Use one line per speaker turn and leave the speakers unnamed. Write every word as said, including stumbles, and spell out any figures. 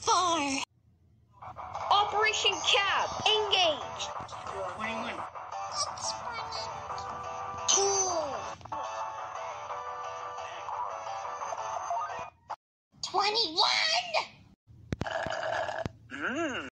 Four.
Operation Cab, engage.
twenty-one.
Two. Twenty-one.
Mmm.